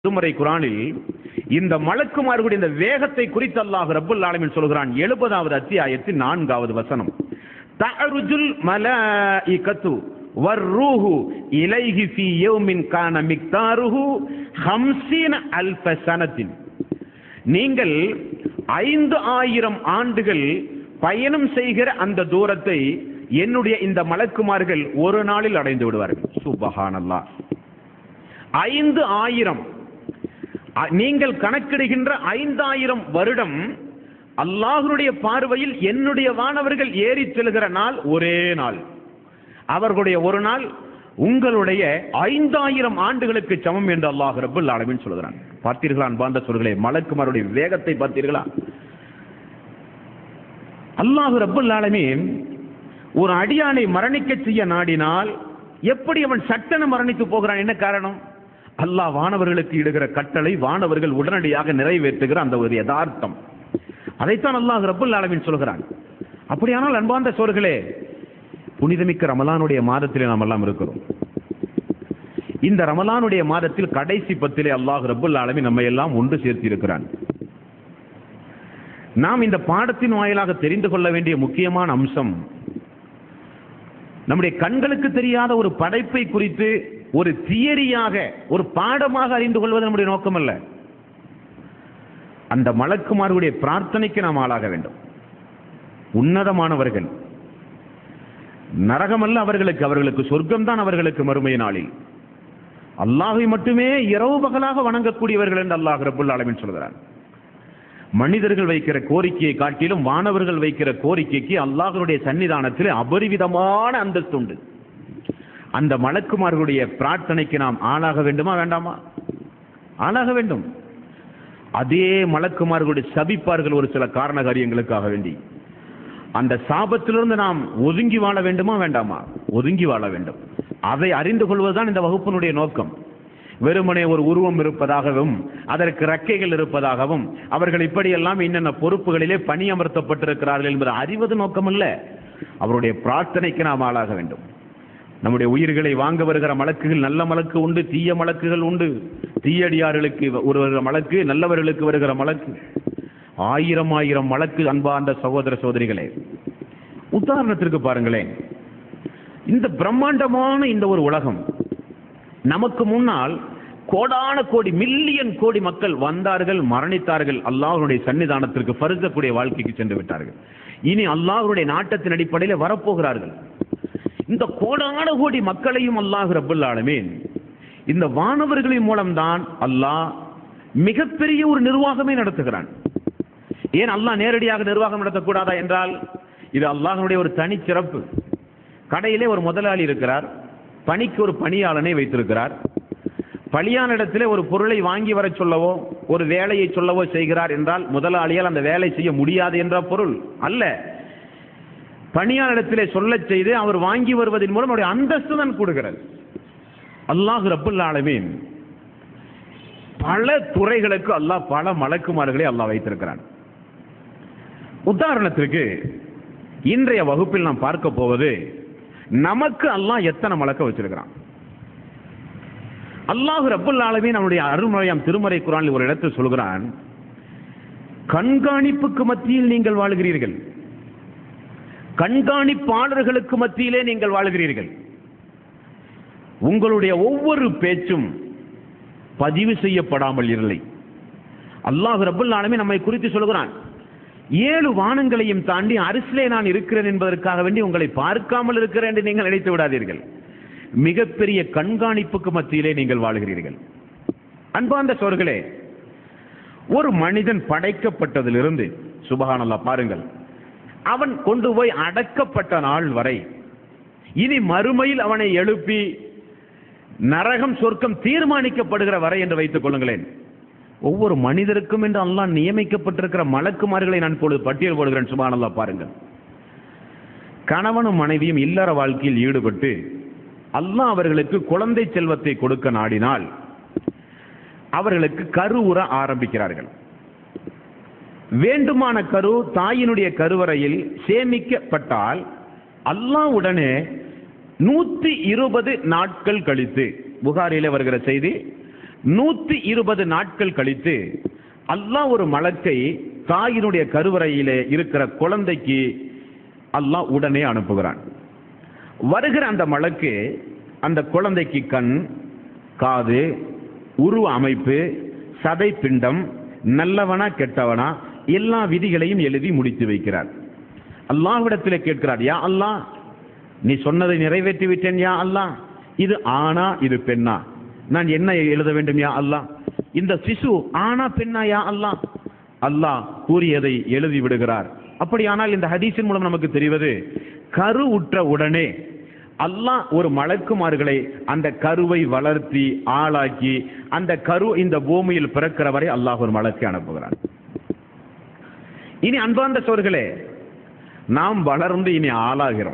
திருமறை குர்ஆனில் இந்த மலக்குமார்களுடைய இந்த வேகத்தை குறித்து அல்லாஹ் ரப்பல் ஆலமீன் சொல்கிறான். 70வது அத்தியாயத்தின் 4வது வசனம். தஅருஜுல் மலாயிகத்து வர்ரூஹு இலைஹி ஃபீ யௌமின் கான மிக்தாருஹு 50 அல்ஃப ஸனத்தின். நீங்கள் 5000 ஆண்டுகள் பயணம் செய்கிற அந்த தூரத்தை என்னுடைய இந்த மலக்குமார்கள் ஒரு நாளில் அடைந்து விடுவார்கள். சுப்ஹானல்லாஹ். 5000 நீங்கள் கணக்கிடுகின்ற 5000 வருடம் அல்லாஹ்வுடைய பார்வையில் என்னுடைய வானவர்கள் ஏறி செல்கிற நாள் ஒரே நாள். அவர்களுடைய ஒரு நாள் உங்களுடைய 5000 ஆண்டுகளுக்கு சமம் என்று அல்லாஹ் ரப்பல் ஆலமீன் சொல்கிறான். பார்த்தீர்களா அன்பார்ந்த சகோதரர்களே, மலக்குமாருடைய வேகத்தை பார்த்தீர்களா? அல்லாஹ் ரப்பல் ஆலமீன் ஒரு அடியானை மரணிக்க செய்ய நாடினால் எப்படி அவன் சட்டென மரணித்து போகிறான்? என்ன காரணம்? அல்லாஹ் வானவர்களுக்கு இடுகிற கட்டளை வானவர்கள் உடனடியாக நிறைவேற்றுகிற அந்த ஒரு யதார்த்தம். அதைத்தான் அல்லாஹ் ரப்பல் ஆலமீன் சொல்கிறான். அப்படியானால் அன்பார்ந்த சகோதரர்களே, புனிதமிக்க ரமலானுடைய மாதத்திலே நாம் எல்லாம் இருக்கிறோம். இந்த ரமலானுடைய மாதத்தில் கடைசி 10 அல்லாஹ் ரப்பல் ஆலமீன் நம்மை எல்லாம் ஒன்று சேர்த்து இருக்கிறான். நாம் இந்த பாடத்தின் வாயிலாக தெரிந்து கொள்ள வேண்டிய முக்கியமான அம்சம், நம்முடைய கண்களுக்கு தெரியாத ஒரு படைப்பை குறித்து ஒரு தியரியாக ஒரு பாடமாக அறிந்து கொள்வது நம்முடைய நோக்கம் அல்ல. அந்த மலக்குமார்களுடைய பிரார்த்தனைக்கு நாம் ஆளாக வேண்டும். உன்னதமானவர்கள், நரகமல்ல அவர்களுக்கு, அவர்களுக்கு சொர்க்கம்தான் அவர்களுக்கு மறுமை நாளில். அல்லாஹை மட்டுமே இரவு பகலாக வணங்கக்கூடியவர்கள் என்று அல்லாஹ் ரப்பல் ஆலமீன் சொல்கிறார். மனிதர்கள் வைக்கிற கோரிக்கையை காட்டிலும் வானவர்கள் வைக்கிற கோரிக்கைக்கு அல்லாஹ்வுடைய சன்னிதானத்தில் அபரிவிதமான அந்தஸ்து உண்டு. அந்த மலக்குமார்களுடைய பிரார்த்தனைக்கு நாம் ஆளாக வேண்டுமா வேண்டாமா? ஆளாக வேண்டும். அதே மலக்குமார்களுடைய சபிப்பார்கள் ஒரு சில காரண காரியங்களுக்காக வேண்டி. அந்த சாபத்திலிருந்து நாம் ஒதுங்கி வாழ வேண்டுமா வேண்டாமா? ஒதுங்கி வாழ வேண்டும். அதை அறிந்து கொள்வதுதான் இந்த வகுப்பினுடைய நோக்கம். வெறுமனே ஒரு உருவம் இருப்பதாகவும் அதற்கு ரெக்கைகள் இருப்பதாகவும் அவர்கள் இப்படியெல்லாம் இன்னென்ன பொறுப்புகளிலே பணியமர்த்தப்பட்டிருக்கிறார்கள் என்பதை அறிவது நோக்கமல்ல. அவருடைய பிரார்த்தனைக்கு நாம் ஆளாக வேண்டும். நம்முடைய உயிர்களை வாங்க வருகிற மலக்குகள், நல்ல மலக்கு உண்டு, தீய மலக்குகள் உண்டு. தீயடியார்களுக்கு ஒரு மலக்கு, நல்லவர்களுக்கு வருகிற மலக்கு, 1000 மலக்கு. அன்பார்ந்த சகோதர சகோதரிகளே, உதாரணத்திற்கு பாருங்களேன், இந்த பிரம்மாண்டமான இந்த ஒரு உலகம், நமக்கு முன்னால் கோடான கோடி மில்லியன் கோடி மக்கள் வந்தார்கள், மரணித்தார்கள், அல்லாஹ்வுடைய சன்னிதானத்திற்கு பரிசக்கூடிய வாழ்க்கைக்கு சென்று விட்டார்கள். இனி அல்லாஹ்வுடைய நாட்டத்தின் அடிப்படையில் வரப்போகிறார்கள். இந்த கோடான கோடி மக்களையும் அல்லாஹ் ரப்பல் ஆலமீன் இந்த வானவர்களின் மூலம்தான் அல்லாஹ் மிகப்பெரிய ஒரு நிர்வாகமே நடத்துகிறான். ஏன் அல்லாஹ் நேரடியாக நிர்வாகம் நடத்தக்கூடாதா என்றால், இது அல்லாஹ்வுடைய ஒரு தனி சிறப்பு. கடையிலே ஒரு முதலாளி இருக்கிறார், பணிக்கு ஒரு பணியாளனை வைத்திருக்கிறார். பணியான இடத்திலே ஒரு பொருளை வாங்கி வர சொல்லவோ ஒரு வேலையை சொல்லவோ செய்கிறார் என்றால் முதலாளியால் அந்த வேலை செய்ய முடியாது என்ற பொருள் அல்ல. பணியான இடத்திலே சொல்ல செய்து அவர் வாங்கி வருவதன் மூலம் அவருடைய அந்தஸ்து தான் கூடுகிறது. அல்லாஹ் ரப்பல் ஆலமீன் பல துறைகளுக்கு அல்லாஹ் பல மலக்குமார்களை அல்லாஹ் வைத்திருக்கிறான். உதாரணத்திற்கு இன்றைய வகுப்பில் நாம் பார்க்க போவது, நமக்கு அல்லாஹ் எத்தனை மலக்க வச்சிருக்கிறான். அல்லாஹ் ரப்பல் ஆலமீன் நம்முடைய அருள்மறையாம் திருமறை குர்ஆனில் ஒரு இடத்தில் சொல்கிறான், கண்காணிப்புக்கு மத்தியில் நீங்கள் வாழுகிறீர்கள், கண்காணிப்பாளர்களுக்கு மத்தியிலே நீங்கள் வாழுகிறீர்கள். உங்களுடைய ஒவ்வொரு பேச்சும் பதிவு செய்யப்படாமல் இல்லை. அல்லாஹ் ரப்பல் ஆலமீன் நம்மை குறித்து சொல்கிறான், 7 வானங்களையும் தாண்டி அரிசிலே நான் இருக்கிறேன் என்பதற்காக வேண்டி உங்களை பார்க்காமல் இருக்கிறேன் என்று நீங்கள் நினைத்து விடாதீர்கள். மிகப்பெரிய கண்காணிப்புக்கு மத்தியிலே நீங்கள் வாழுகிறீர்கள். அன்பார்ந்த சகோதரர்களே, ஒரு மனிதன் படைக்கப்பட்டதிலிருந்து சுப்ஹானல்லாஹ் பாருங்கள், அவன் கொண்டு போய் அடக்கப்பட்ட நாள் வரை, இனி மறுமையில் அவனை எழுப்பி நரகம் சொர்க்கம் தீர்மானிக்கப்படுகிற வரை என்று வைத்துக் கொள்ளுங்களேன். ஒவ்வொரு மனிதருக்கும் என்று அல்லாஹ் நியமிக்கப்பட்டிருக்கிற மலக்குமார்களை நான் இப்பொழுது பட்டியல் போடுகிறேன். சுப்ஹானல்லாஹ் பாருங்கள், கணவனும் மனைவியும் இல்லற வாழ்க்கையில் ஈடுபட்டு அல்லாஹ் அவர்களுக்கு குழந்தை செல்வத்தை கொடுக்க நாடினால் அவர்களுக்கு கருவுற ஆரம்பிக்கிறார்கள். வேண்டுமான கரு தாயினுடைய கருவறையில் சேமிக்கப்பட்டால் அல்லாஹ் உடனே 120 நாட்கள் கழித்து, புகாரிலே வருகிற செய்தி, 120 நாட்கள் கழித்து அல்லாஹ் ஒரு மலக்கை தாயினுடைய கருவறையிலே இருக்கிற குழந்தைக்கு அல்லாஹ் உடனே அனுப்புகிறான். வருகிற அந்த மலக்கு அந்த குழந்தைக்கு கண், காது, உருவ அமைப்பு, சதை பிண்டம், நல்லவனா கெட்டவனா எல்லா விதிகளையும் எழுதி முடித்து வைக்கிறார். அல்லாஹ்விடத்திலே கேட்கிறார், யா அல்லாஹ், நீ சொன்னதை நிறைவேற்றி விட்டேன் யா அல்லாஹ், இது ஆணா இது பெண்ணா, நான் என்ன எழுத வேண்டும் யா அல்லாஹ், இந்த சிசு ஆணா பெண்ணா யா அல்லாஹ். அல்லாஹ் கூறியதை எழுதி விடுகிறார். அப்படியானால் இந்த ஹதீஸின் மூலம் நமக்கு தெரிவது, கரு உற்ற உடனே அல்லாஹ் ஒரு மலக்குமார்களை அந்த கருவை வளர்த்தி ஆளாக்கி அந்த கரு இந்த பூமியில் பிறக்கிற வரை அல்லாஹ் ஒரு மலக்கை அனுப்புகிறான். இனி அன்பார்ந்த சோர்களே, நாம் வளர்ந்து இனி ஆளாகிறோம்.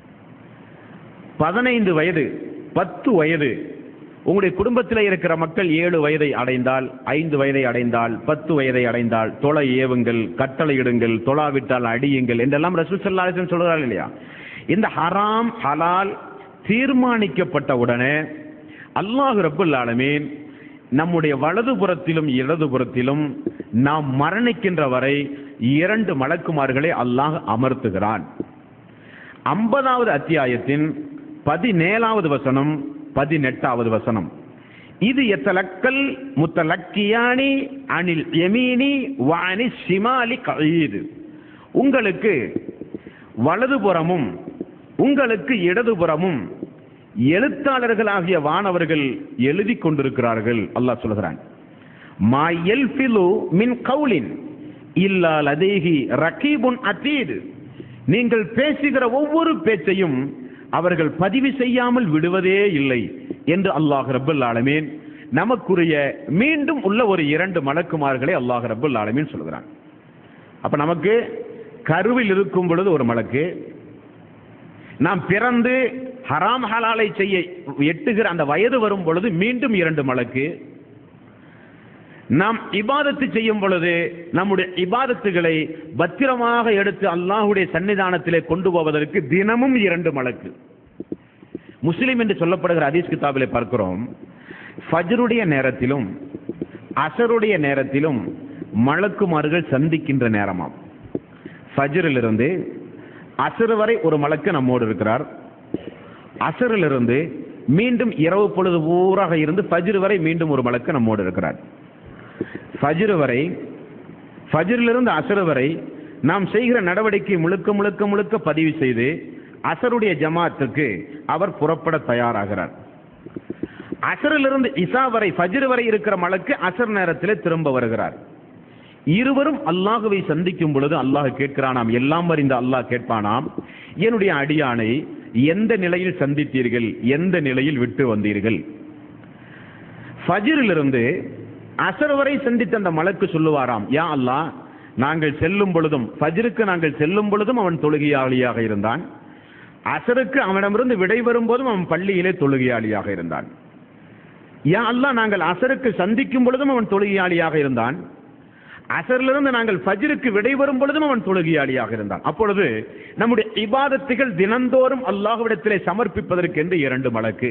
15 வயது 10 வயது, உங்களுடைய குடும்பத்தில் இருக்கிற மக்கள் 7 வயதை அடைந்தால், 5 வயதை அடைந்தால், 10 வயதை அடைந்தால் தொலை ஏவுங்கள், கட்டளையிடுங்கள், தொழாவிட்டால் அடியுங்கள் என்றெல்லாம் ரசூல் ஸல்லல்லாஹு அலைஹி வஸல்லம் சொல்றார்கள் இல்லையா? இந்த ஹராம் ஹலால் தீர்மானிக்கப்பட்ட உடனே அல்லாஹ் ரப்பல் ஆலமீன் நம்முடைய வலதுபுறத்திலும் இடதுபுறத்திலும் நாம் மரணிக்கின்ற வரை 2 மலக்குமார்களை அல்லாஹ் அமர்த்துகிறான். 50வது அத்தியாயத்தின் 17வது வசனம் 18வது வசனம், இது எத்தலக்கல் முத்தலக்கியானி அனில் யமீனி வானி ஷிமாலி கயீது, உங்களுக்கு வலதுபுறமும் உங்களுக்கு இடதுபுறமும் எழுத்தாளர்களாகிய வானவர்கள் எழுதி கொண்டிருக்கிறார்கள். அல்லாஹ் சொல்கிறான், மா யல்ஃபிலு மின் கௌலின் இல்லா லதைஹி ரகீபுன் அதீத், நீங்கள் பேசுகிற ஒவ்வொரு பேச்சையும் அவர்கள் பதிவு செய்யாமல் விடுவதே இல்லை என்று அல்லாஹ் ரப்பல் ஆலமீன் நமக்குரிய மீண்டும் உள்ள ஒரு 2 மலக்குமார்களை அல்லாஹ் ரப்பல் ஆலமீன் சொல்கிறான். அப்ப நமக்கு கருவில் இருக்கும் பொழுது ஒரு மலக்கு, நாம் பிறந்து ஹராம் ஹலாலை செய்ய எட்டுகிற அந்த வயது வரும் பொழுது மீண்டும் 2 மலக்கு, நாம் இபாதத்து செய்யும் பொழுது நம்முடைய இபாதத்துகளை பத்திரமாக எடுத்து அல்லாஹ்வுடைய சன்னிதானத்திலே கொண்டு போவதற்கு தினமும் 2 மலக்கு. முஸ்லிம் என்று சொல்லப்படுகிற ஹதீஸ் கிதாபிலே பார்க்கிறோம், ஃபஜ்ருடைய நேரத்திலும் அஸருடைய நேரத்திலும் மலக்குமார்கள் சந்திக்கின்ற நேரமாம். ஃபஜ்ரிலிருந்து அஸர் வரை ஒரு மலக்கு நம்மோடு இருக்கிறார். அஸரிலிருந்து மீண்டும் இரவு பொழுது பூராக இருந்து ஃபஜ்ர் வரை மீண்டும் ஒரு மலக்கு நம்மோடு இருக்கிறார். ஃபஜ்ர் வரை, ஃபஜ்ரிலிருந்து அஸர் வரை நாம் செய்கிற நடவடிக்கை முழுக்க முழுக்க முழுக்க பதிவு செய்து அஸருடைய ஜமாத்துக்கு அவர் புறப்பட தயாராகிறார். அஸரிலிருந்து இசா வரை, ஃபஜ்ர் வரை இருக்கிற மலக்கு அஸர் நேரத்தில் திரும்ப வருகிறார். இருவரும் அல்லாஹ்வை சந்திக்கும் பொழுது அல்லாஹ் கேட்கிறானாம், எல்லாம் அறிந்த அல்லாஹ் கேட்பானாம், என்னுடைய அடியானை எந்த நிலையில் சந்தித்தீர்கள், எந்த நிலையில் விட்டு வந்தீர்கள்? ஃபஜ்ரிலிருந்து அஸர் வரை சந்தித்த அந்த மலக்கு சொல்லுவாராம், யா அல்லாஹ், நாங்கள் செல்லும் பொழுதும் ஃபஜ்ருக்கு நாங்கள் செல்லும் பொழுதும் அவன் தொழுகையாளியாக இருந்தான், அஸருக்கு அவனிடமிருந்து விடை வரும்போதும் அவன் பள்ளியிலே தொழுகையாளியாக இருந்தான். யா அல்லாஹ், நாங்கள் அஸருக்கு சந்திக்கும் பொழுதும் அவன் தொழுகையாளியாக இருந்தான், அஸரிலிருந்து நாங்கள் ஃபஜ்ருக்கு விடை வரும் பொழுதும் அவன் தொழுகையாளியாக இருந்தான். அப்பொழுது நம்முடைய இபாதத்துகள் தினந்தோறும் அல்லாஹ்விடத்திலே சமர்ப்பிப்பதற்கென்று 2 மலக்கு.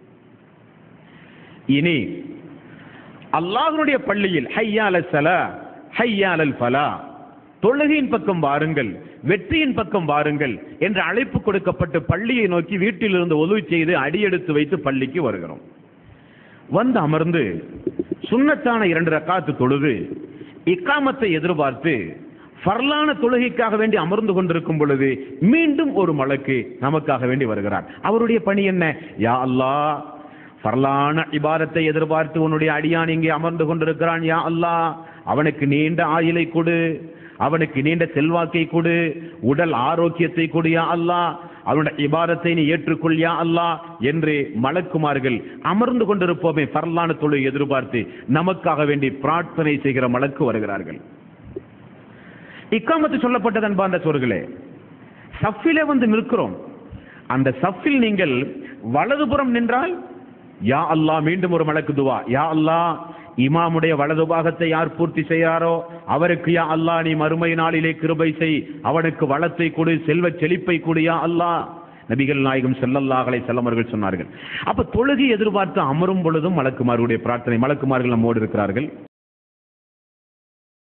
இனி அல்லாஹ்வுடைய பள்ளியில் ஹய்யா அலஸ் ஸலா ஹய்யா அலல் ஃபலா, தொழுகையின் பக்கம் வாருங்கள், வெற்றியின் பக்கம் வாருங்கள் என்ற அழைப்பு கொடுக்கப்பட்டு பள்ளியை நோக்கி வீட்டிலிருந்து ஒது செய்து அடியெடுத்து வைத்து பள்ளிக்கு வருகிறோம். வந்து அமர்ந்து சுன்னத்தான 2 ரக்காத்து தொழுது இக்காமத்தை எதிர்பார்த்து ஃபர்லான தொழுகைக்காக வேண்டி அமர்ந்து கொண்டிருக்கும் பொழுது மீண்டும் ஒரு மலக்கு நமக்காக வேண்டி வருகிறார். அவருடைய பணி என்ன? யா அல்லாஹ், ஃபர்லான இபாதத்தை எதிர்பார்த்து உன்னுடைய அடியான் இங்கே அமர்ந்து கொண்டிருக்கிறான், யா அல்லாஹ், அவனுக்கு நீண்ட ஆயுளை கொடு, அவனுக்கு நீண்ட செல்வாக்கை கொடு, உடல் ஆரோக்கியத்தை கொடு யா அல்லாஹ், அவனுடைய இபாதத்தை நீ ஏற்றுக்கொள் யா அல்லாஹ் என்று மலக்குமார்கள் அமர்ந்து கொண்டிருப்போமே ஃபர்லான தொழுகை எதிர்பார்த்து நமக்காக வேண்டி பிரார்த்தனை செய்கிற மலக்கு வருகிறார்கள். இக்காமத்து சொல்லப்பட்டது அன்பார்ந்த சோர்களே, சஃபிலே வந்து நிற்கிறோம். அந்த சஃபில் நீங்கள் வலதுபுறம் நின்றால் யா அல்லாஹ், மீண்டும் ஒரு மலக்கு துவா, யா அல்லாஹ், இமாமுடைய வலது பாகத்தை யார் பூர்த்தி செய்யாரோ அவருக்கு யா அல்லாஹ் நீ மறுமை நாளிலே கிருபை செய், அவனுக்கு வளத்தை கொடு, செல்வ செழிப்பை கொடு யா அல்லாஹ். நபிகள் நாயகம் ஸல்லல்லாஹு அலைஹி வஸல்லம் அவர்கள் சொன்னார்கள். அப்ப தொழுகை எதிர்பார்த்து அமரும் பொழுதும் மலக்குமார்களுடைய பிரார்த்தனை, மலக்குமார்கள் நம்மோடு இருக்கிறார்கள்.